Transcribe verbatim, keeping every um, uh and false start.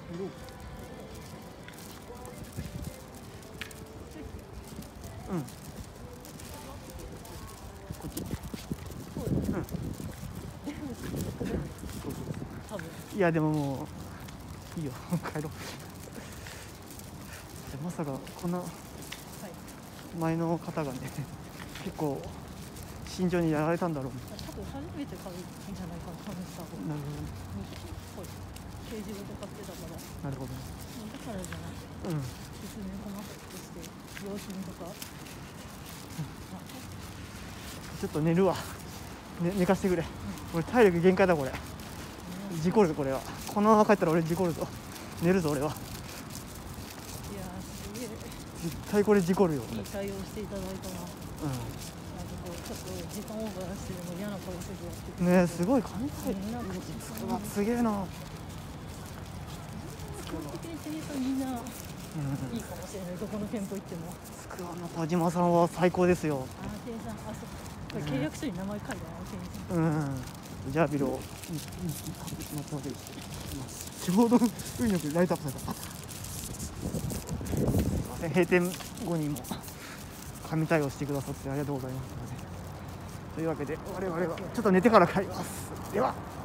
うんこっちうん多分いやでももういいよ帰ろうまさかこんな前の方がね結構慎重にやられたんだろうね。 多分初めて買うんじゃないかな、ハムスターを。 なるほはい、ケージごと買ってたから。 どなるほどだからじゃない。 うん説明細かくして用品とか、 ちょっと寝るわ、ね、寝かしてくれ、うん、俺体力限界だこれ、うん、事故るこれはこのまま帰ったら俺事故るぞ、寝るぞ俺は。いやすげえ絶対これ事故るよ。 いい対応していただいたな。うん、なんかこうちょっと時間オーバーしてでも嫌な顔せずやってくれてね。すごい神対応すげえな。 基本的に店員さんみんないいかもしれない、どこの店舗行っても。 つくばの田島さんは最高ですよ。 あ店員さん、あそこれ契約書に名前書いてある店員さん。 うんジャービロをちょうど運よくライトアップされた。閉店後にも神対応してくださってありがとうございます。というわけで我々はちょっと寝てから帰ります。では。